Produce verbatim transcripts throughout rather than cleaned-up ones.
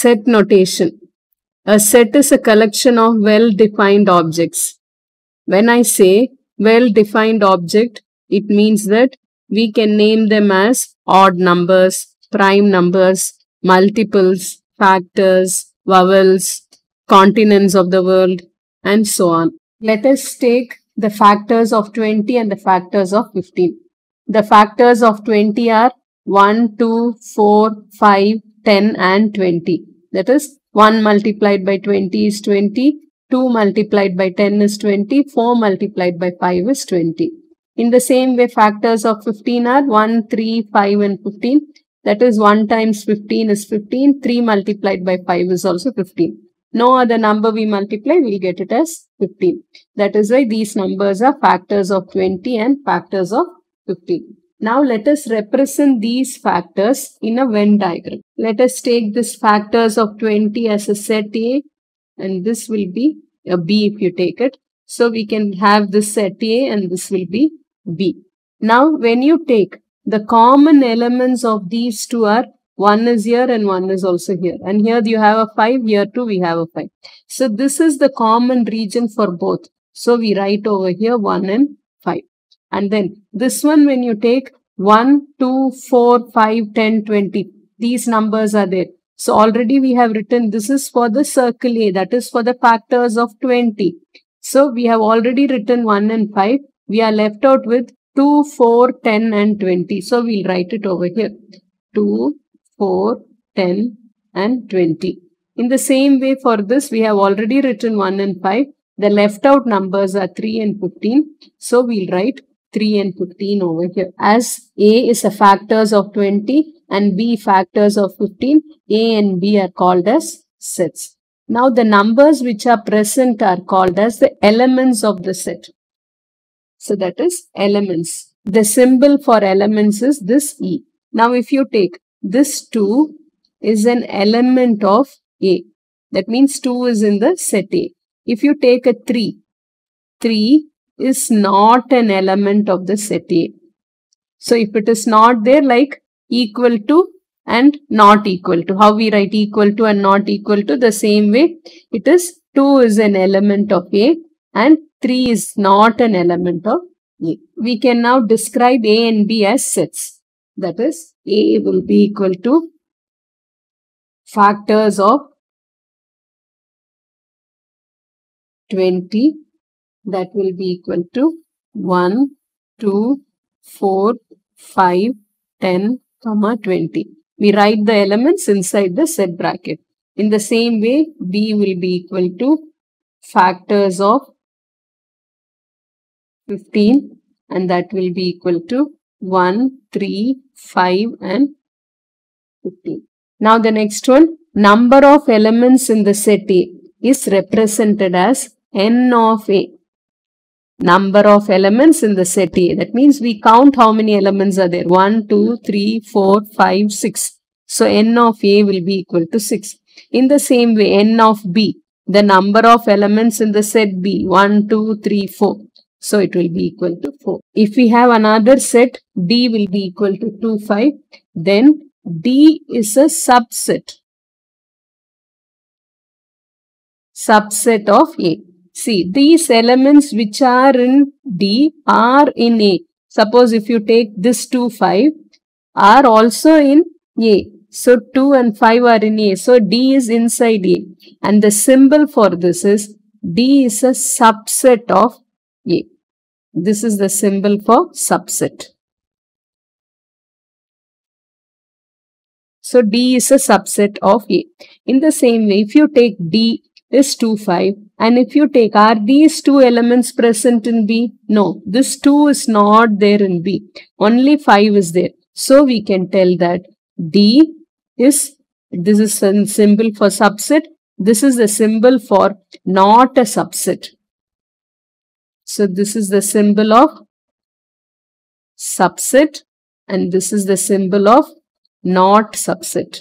Set notation. A set is a collection of well-defined objects. When I say well-defined object, it means that we can name them as odd numbers, prime numbers, multiples, factors, vowels, continents of the world, and so on. Let us take the factors of twenty and the factors of fifteen. The factors of twenty are one, two, four, five, ten and twenty. That is, one multiplied by twenty is twenty, two multiplied by ten is twenty, four multiplied by five is twenty. In the same way, factors of fifteen are one, three, five and fifteen. That is, one times fifteen is fifteen, three multiplied by five is also fifteen. No other number we multiply, we will get it as fifteen. That is why these numbers are factors of twenty and factors of fifteen. Now let us represent these factors in a Venn diagram. Let us take this factors of twenty as a set A, and this will be a B if you take it. So we can have this set A and this will be B. Now when you take the common elements of these two are one is here and one is also here. And here you have a five, here too we have a five. So this is the common region for both. So we write over here one and five. And then this one, when you take one, two, four, five, ten, twenty, these numbers are there. So already we have written this is for the circle A, that is for the factors of twenty. So we have already written one and five. We are left out with two, four, ten and twenty. So we'll write it over here. two, four, ten and twenty. In the same way for this, we have already written one and five. The left out numbers are three and fifteen. So we'll write three and fifteen over here. As A is a factors of twenty and B factors of fifteen, A and B are called as sets. Now the numbers which are present are called as the elements of the set. So that is elements. The symbol for elements is this E. Now if you take this two is an element of A. That means two is in the set A. If you take a three, three is not an element of the set A. So if it is not there, like equal to and not equal to, how we write equal to and not equal to, the same way it is two is an element of A and three is not an element of A. We can now describe A and B as sets. That is, A will be equal to factors of twenty. That will be equal to one, two, four, five, ten, twenty. We write the elements inside the set bracket. In the same way, B will be equal to factors of fifteen, and that will be equal to one, three, five and fifteen. Now the next one, number of elements in the set A is represented as N of A. Number of elements in the set A. That means we count how many elements are there. one, two, three, four, five, six. So N of A will be equal to six. In the same way, N of B, the number of elements in the set B, one, two, three, four. So it will be equal to four. If we have another set, D will be equal to two, five. Then D is a subset. Subset of A. See, these elements which are in D are in A. Suppose if you take this two, five are also in A. So two and five are in A. So D is inside A. And the symbol for this is D is a subset of A. This is the symbol for subset. So D is a subset of A. In the same way, if you take D is two, five, and if you take, are these two elements present in B? No, this two is not there in B. Only five is there. So we can tell that D is, this is a symbol for subset. This is the symbol for not a subset. So this is the symbol of subset and this is the symbol of not subset.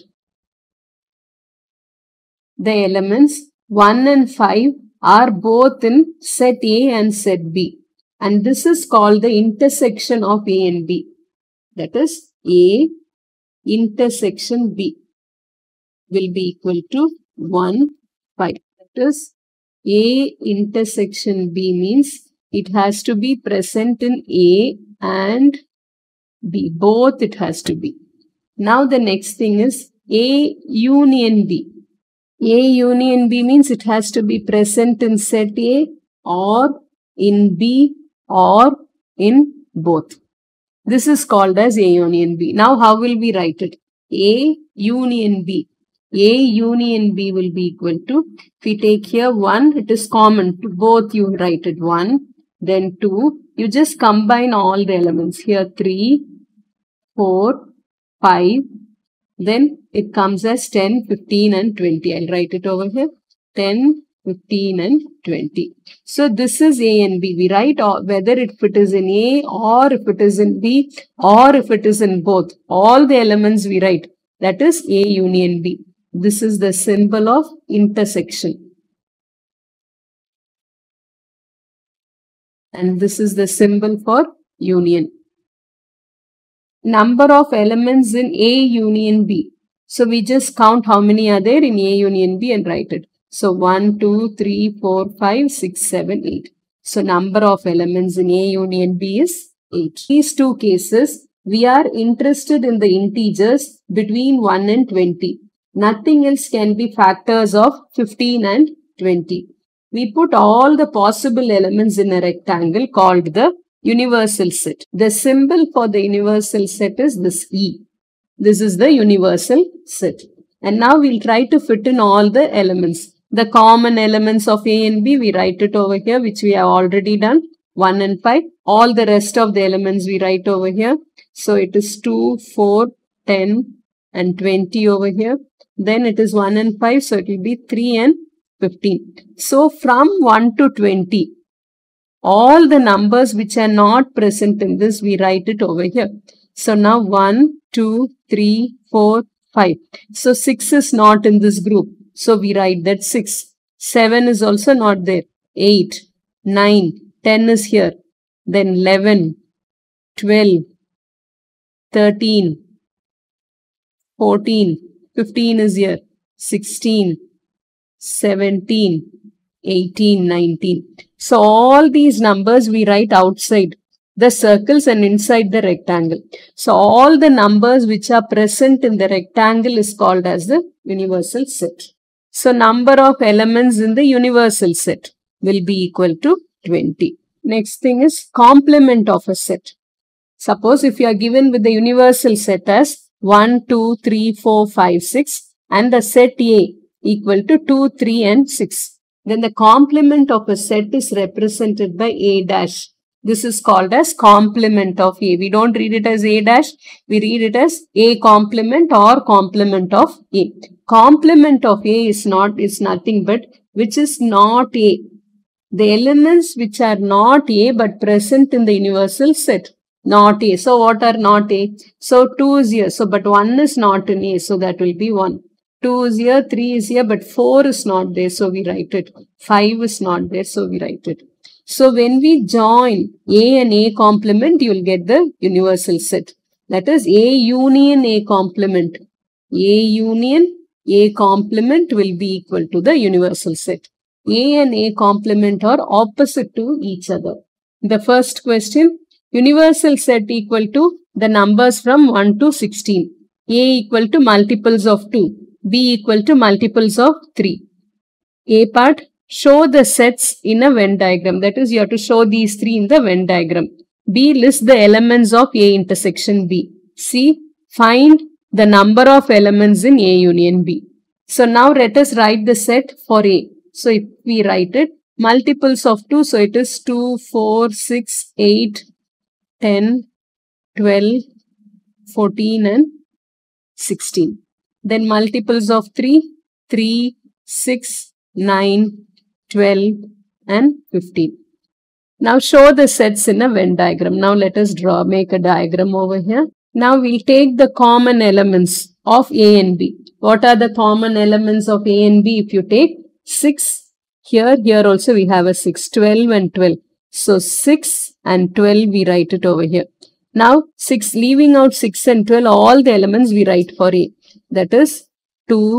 The elements one and five are both in set A and set B. And this is called the intersection of A and B. That is A intersection B. will be equal to one, five. That is A intersection B means it has to be present in A and B. Both it has to be. Now the next thing is A union B. A union B means it has to be present in set A or in B or in both. This is called as A union B. Now how will we write it? A union B. A union B will be equal to, if we take here one, it is common to both, you write it one, then two, you just combine all the elements. Here three, four, five, then it comes as ten, fifteen and twenty. I'll write it over here. ten, fifteen and twenty. So this is A and B. We write whether if it is in A or if it is in B or if it is in both. All the elements we write. That is A union B. This is the symbol of intersection. And this is the symbol for union. Number of elements in A union B. So we just count how many are there in A union B and write it. So one, two, three, four, five, six, seven, eight. So number of elements in A union B is eight. These two cases, we are interested in the integers between one and twenty. Nothing else can be factors of fifteen and twenty. We put all the possible elements in a rectangle called the universal set. The symbol for the universal set is this E. This is the universal set. And now we'll try to fit in all the elements. The common elements of A and B, we write it over here, which we have already done. one and five. All the rest of the elements we write over here. So it is two, four, ten and twenty over here. Then it is one and five. So it will be three and fifteen. So from one to twenty, all the numbers which are not present in this, we write it over here. So now one, two, three, four, five. So six is not in this group. So we write that six. seven is also not there. eight, nine, ten is here. Then eleven, twelve, thirteen, fourteen, fifteen is here. sixteen, seventeen, eighteen, nineteen. So all these numbers we write outside the circles and inside the rectangle. So all the numbers which are present in the rectangle is called as the universal set. So number of elements in the universal set will be equal to twenty. Next thing is complement of a set. Suppose if you are given with the universal set as one, two, three, four, five, six and the set A equal to two, three and six. Then the complement of a set is represented by A dash. This is called as complement of A. We don't read it as A dash. We read it as A complement or complement of A. Complement of A is not, is nothing but which is not A. The elements which are not A but present in the universal set. Not A. So what are not A? So two is here. So but one is not in A. So that will be one. two is here, three is here, but four is not there. So we write it. five is not there. So we write it. So when we join A and A complement, you will get the universal set. That is A union A complement. A union A complement will be equal to the universal set. A and A complement are opposite to each other. The first question, universal set equal to the numbers from one to sixteen. A equal to multiples of two. B equal to multiples of three. A part, show the sets in a Venn diagram. That is, you have to show these three in the Venn diagram. B, list the elements of A intersection B. C, find the number of elements in A union B. So now let us write the set for A. So if we write it, multiples of two, so it is two, four, six, eight, ten, twelve, fourteen and sixteen. Then multiples of three, three, six, nine, twelve and fifteen. Now show the sets in a Venn diagram. Now let us draw, make a diagram over here. Now we'll take the common elements of A and B. What are the common elements of A and B? If you take six, here, here also we have a six, twelve and twelve. So six and twelve we write it over here. Now six, leaving out six and twelve, all the elements we write for A. That is two,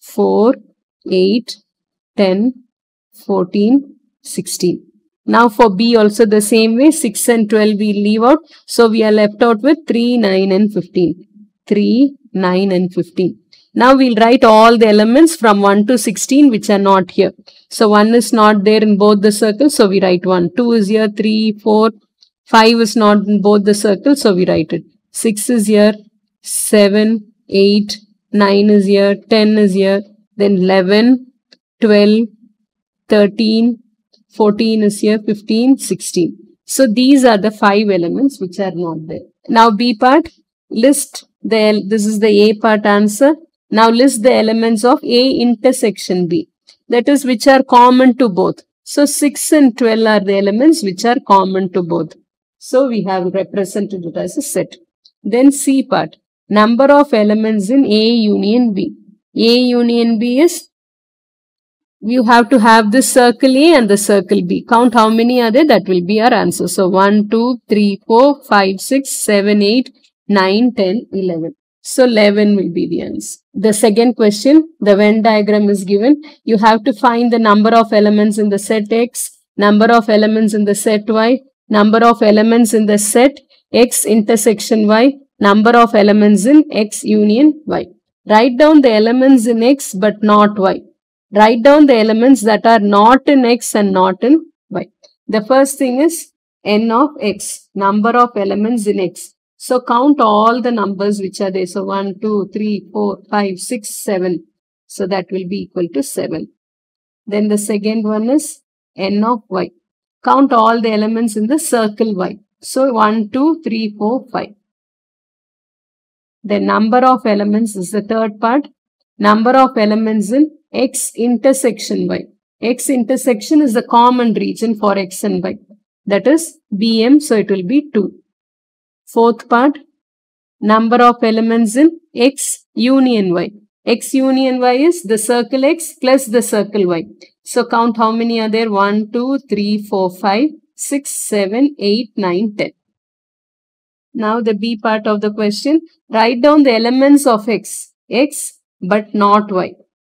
four, eight, ten, fourteen, sixteen. Now for B also the same way, six and twelve we leave out. So we are left out with three, nine and fifteen. three, nine and fifteen. Now we'll write all the elements from one to sixteen which are not here. So one is not there in both the circles, so we write one. two is here, three, four, five is not in both the circles, so we write it. six is here, seven, eight, nine is here, ten is here, then eleven, twelve, thirteen, fourteen is here, fifteen, sixteen. So these are the five elements which are not there. Now B part, list the, this is the A part answer. Now list the elements of A intersection B. That is which are common to both. So six and twelve are the elements which are common to both. So we have represented it as a set. Then C part, number of elements in A union B. A union B is, you have to have the circle A and the circle B. Count how many are there, that will be our answer. So one, two, three, four, five, six, seven, eight, nine, ten, eleven. So eleven will be the answer. The second question, the Venn diagram is given. You have to find the number of elements in the set X, number of elements in the set Y, number of elements in the set X intersection Y, number of elements in X union Y. Write down the elements in X but not Y. Write down the elements that are not in X and not in Y. The first thing is N of X, number of elements in X. So count all the numbers which are there. So one, two, three, four, five, six, seven. So that will be equal to seven. Then the second one is N of Y. Count all the elements in the circle Y. So one, two, three, four, five. The number of elements is the third part. Number of elements in X intersection Y. X intersection is the common region for X and Y. That is B M, so it will be two. Fourth part, number of elements in X union Y. X union Y is the circle X plus the circle Y. So count how many are there? one, two, three, four, five, six, seven, eight, nine, ten. Now the B part of the question, write down the elements of X. X but not Y.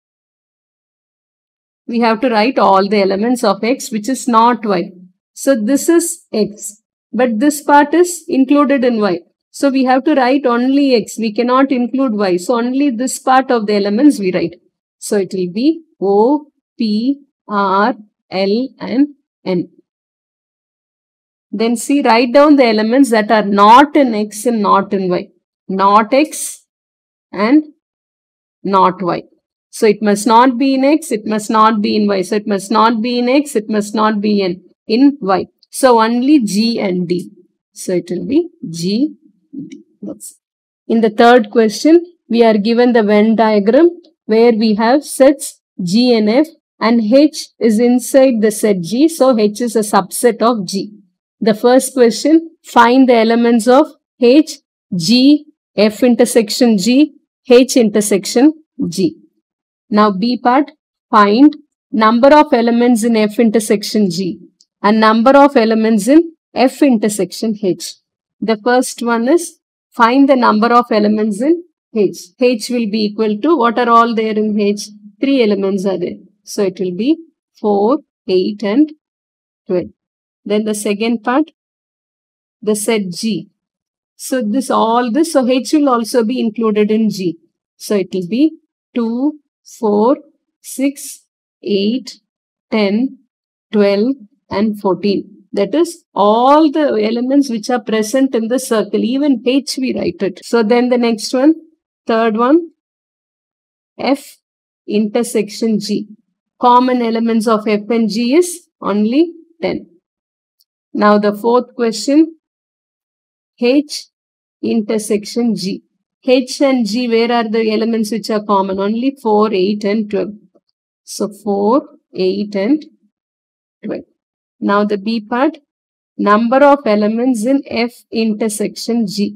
We have to write all the elements of X which is not Y. So this is X. But this part is included in Y. So we have to write only X. We cannot include Y. So only this part of the elements we write. So it will be O, P, R, L and N. Then see, write down the elements that are not in X and not in Y. Not X and not Y. So it must not be in X, it must not be in Y. So it must not be in X, it must not be in, in Y. So only G and D. So it will be G, D. That's it. In the third question, we are given the Venn diagram where we have sets G and F and H is inside the set G. So H is a subset of G. The first question, find the elements of H, G, F intersection G, H intersection G. Now B part, find number of elements in F intersection G and number of elements in F intersection H. The first one is find the number of elements in H. H will be equal to, what are all there in H? Three elements are there. So it will be four, eight and twelve. Then the second part, the set G. So this all this, so H will also be included in G. So it will be two, four, six, eight, ten, twelve and fourteen. That is all the elements which are present in the circle. Even H we write it. So then the next one, third one, F intersection G. Common elements of F and G is only ten. Now the fourth question, H intersection G. H and G, where are the elements which are common? Only four, eight and twelve. So four, eight and twelve. Now the B part, number of elements in F intersection G.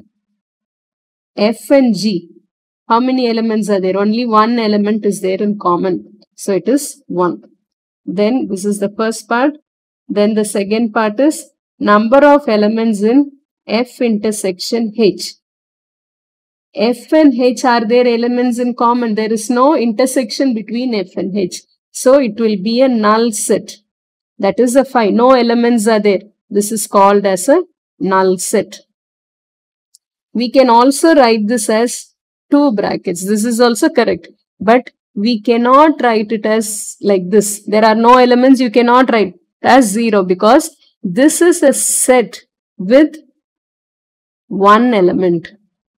F and G, how many elements are there? Only one element is there in common. So it is one. Then this is the first part. Then the second part is number of elements in F intersection H. F and H, are there elements in common? There is no intersection between F and H. So it will be a null set. That is a phi. No elements are there. This is called as a null set. We can also write this as two brackets. This is also correct. But we cannot write it as like this. There are no elements. You cannot write it as zero because this is a set with one element.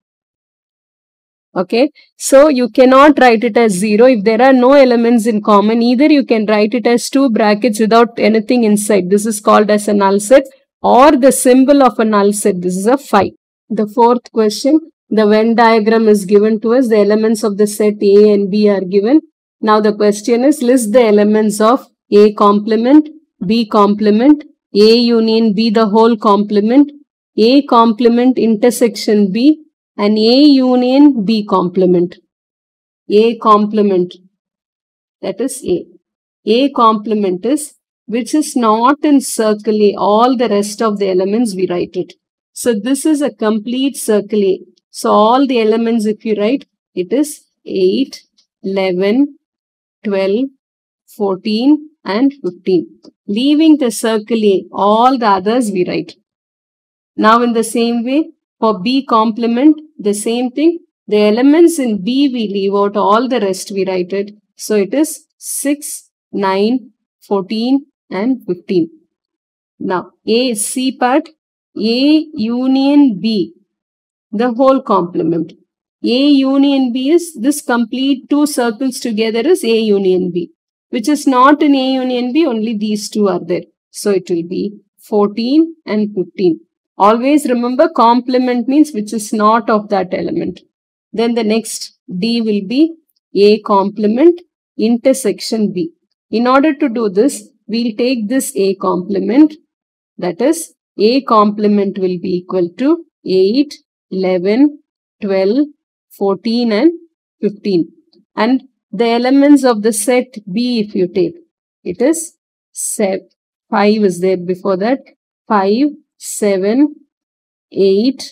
Okay, so you cannot write it as zero. If there are no elements in common, either you can write it as two brackets without anything inside. This is called as a null set, or the symbol of a null set. This is a phi. The fourth question, the Venn diagram is given to us. The elements of the set A and B are given. Now the question is, list the elements of A complement, B complement, A union B the whole complement, A complement intersection B, and A union B complement. A complement, that is A. A complement is which is not in circle A. All the rest of the elements we write it. So this is a complete circle A. So all the elements if you write, it is eight, eleven, twelve, fourteen and fifteen. Leaving the circle A, all the others we write. Now in the same way, for B complement, the same thing. The elements in B we leave out, all the rest we write it. So it is six, nine, fourteen and fifteen. Now A, C part, A union B, the whole complement. A union B is this complete two circles together is A union B, which is not in A union B, only these two are there. So it will be fourteen and fifteen. Always remember complement means which is not of that element. Then the next D will be A complement intersection B. In order to do this, we'll take this A complement, that is A complement will be equal to eight, eleven, twelve, fourteen and fifteen. And the elements of the set B if you take, it is seven, five is there before that, five, seven, eight,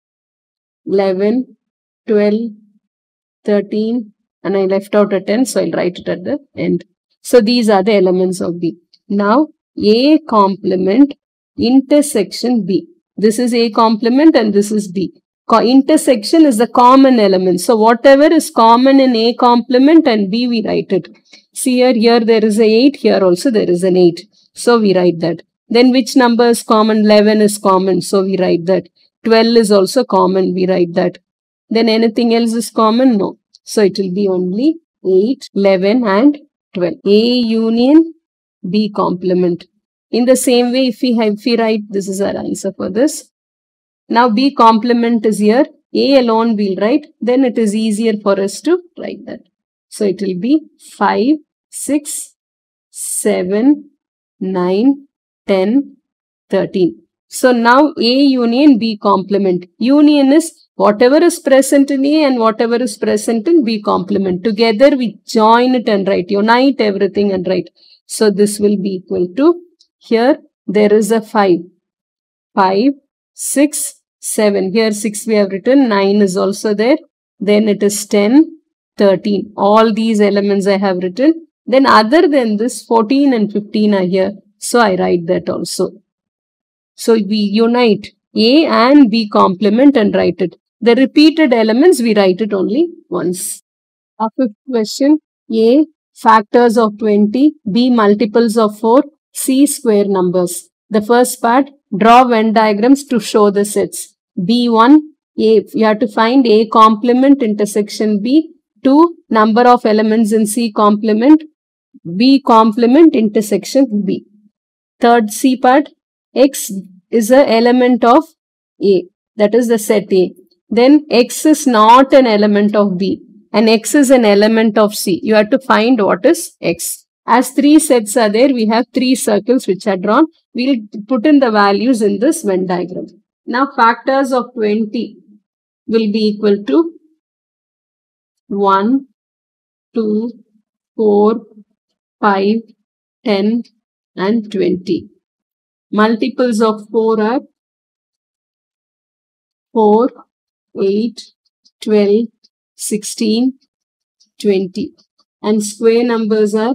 eleven, twelve, thirteen and I left out a ten, so I'll write it at the end. So these are the elements of B. Now A complement intersection B. This is A complement and this is B. Co intersection is the common element. So whatever is common in A complement and B we write it. See here, here there is a eight, here also there is an eight. So we write that. Then which number is common? eleven is common. So we write that. twelve is also common. We write that. Then anything else is common? No. So it will be only eight, eleven and twelve. A union B complement. In the same way, if we have, if we write, this is our answer for this. Now B complement is here. A alone we'll write. Then it is easier for us to write that. So it will be five, six, seven, nine, ten, thirteen. So now A union B complement. Union is whatever is present in A and whatever is present in B complement. Together we join it and write. Unite everything and write. So this will be equal to, here there is a five. five, six, seven. Here six we have written. nine is also there. Then it is ten, thirteen. All these elements I have written. Then other than this, fourteen and fifteen are here. So I write that also. So we unite A and B complement and write it. The repeated elements we write it only once. Our fifth question. A factors of twenty. B multiples of four. C square numbers. The first part, draw Venn diagrams to show the sets. B one, A, you have to find A complement intersection B. two, number of elements in C complement. B complement intersection B. Third C part, X is an element of A. That is the set A. Then X is not an element of B. And X is an element of C. You have to find what is X. As three sets are there, we have three circles which are drawn. We'll put in the values in this Venn diagram. Now factors of twenty will be equal to one, two, four, five, ten and twenty. Multiples of four are four, eight, twelve, sixteen, twenty. And square numbers are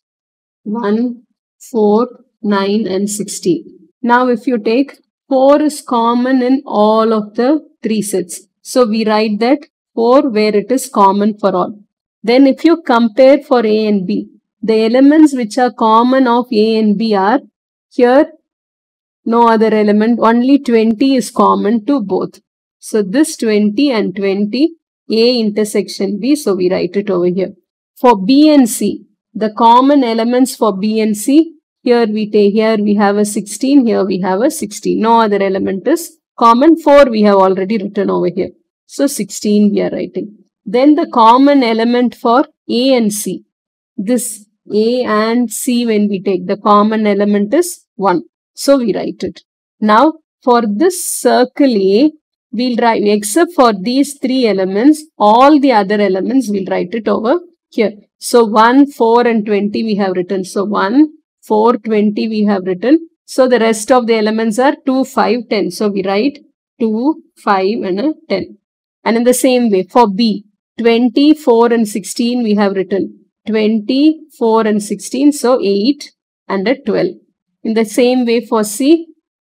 one, four, nine and sixteen. Now if you take four is common in all of the three sets. So we write that four where it is common for all. Then if you compare for A and B, the elements which are common of A and B are here no other element, only twenty is common to both. So this twenty and twenty, A intersection B, so we write it over here. For B and C, the common elements for B and C, here we take, here we have a sixteen, here we have a sixteen. No other element is common. four we have already written over here. So sixteen we are writing. Then the common element for A and C. This A and C when we take, the common element is one. So we write it. Now for this circle A, we'll write, except for these three elements, all the other elements we'll write it over here. So one, four and twenty we have written. So one, four, twenty we have written. So the rest of the elements are two, five, ten. So we write two, five and a ten. And in the same way for B, twenty, four and sixteen we have written. twenty, four and sixteen. So eight and a twelve. In the same way for C,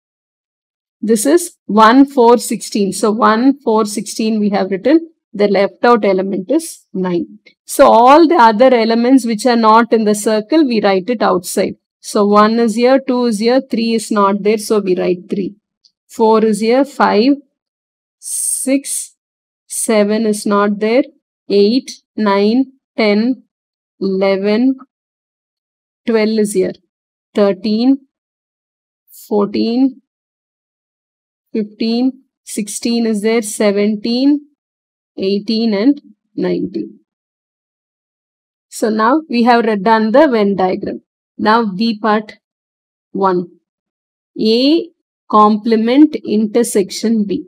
this is one, four, sixteen. So one, four, sixteen we have written. The left out element is nine. So all the other elements which are not in the circle, we write it outside. So one is here, two is here, three is not there. So we write three. four is here, five, six, seven is not there. eight, nine, ten, eleven, twelve is here. thirteen, fourteen, fifteen, sixteen is there, seventeen, eighteen and nineteen. So now we have done the Venn diagram. Now B part one. A complement intersection B.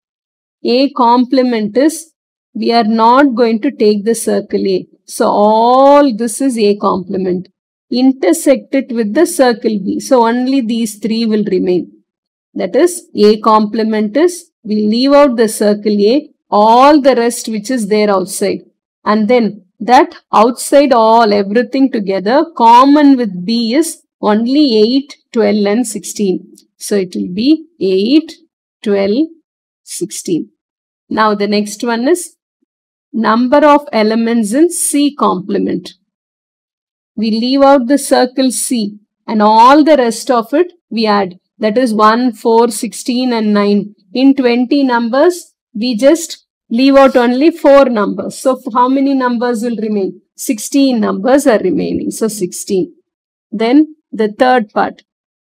A complement is, we are not going to take the circle A. So all this is A complement. Intersect it with the circle B. So only these three will remain. That is A complement is, we leave out the circle A, all the rest which is there outside. And then that outside all everything together, common with B is only eight, twelve and sixteen. So it will be eight, twelve, sixteen. Now the next one is number of elements in C complement. We leave out the circle C and all the rest of it we add. That is one, four, sixteen and nine. In twenty numbers, we just leave out only four numbers. So how many numbers will remain? sixteen numbers are remaining. So sixteen. Then the third part.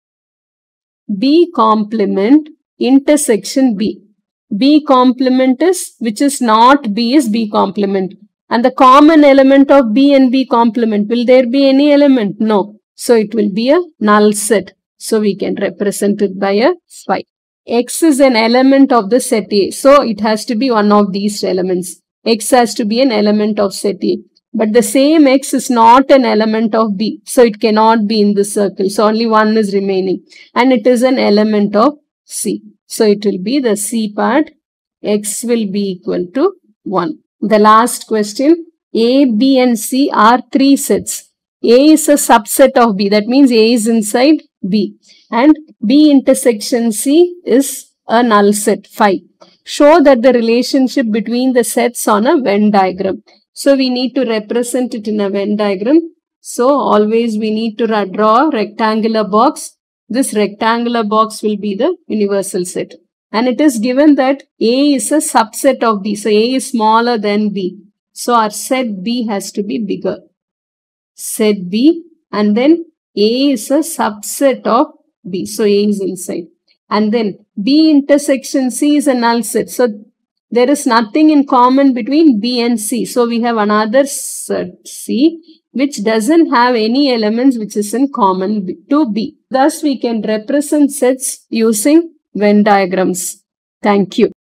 B complement intersection B. B complement is, which is not B is B complement. And the common element of B and B complement, will there be any element? No. So it will be a null set. So we can represent it by a five. X is an element of the set A. So it has to be one of these elements. X has to be an element of set A. But the same X is not an element of B. So it cannot be in the circle. So only one is remaining. And it is an element of C. So it will be the C part. X will be equal to one. The last question. A, B and C are three sets. A is a subset of B. That means A is inside B. And B intersection C is a null set, five. Show that the relationship between the sets on a Venn diagram. So we need to represent it in a Venn diagram. So always we need to draw a rectangular box. This rectangular box will be the universal set. And it is given that A is a subset of B. So A is smaller than B. So our set B has to be bigger. Set B, and then A is a subset of B. So A is inside. And then B intersection C is a null set. So there is nothing in common between B and C. So we have another set C which doesn't have any elements which is in common to B. Thus we can represent sets using Venn diagrams. Thank you.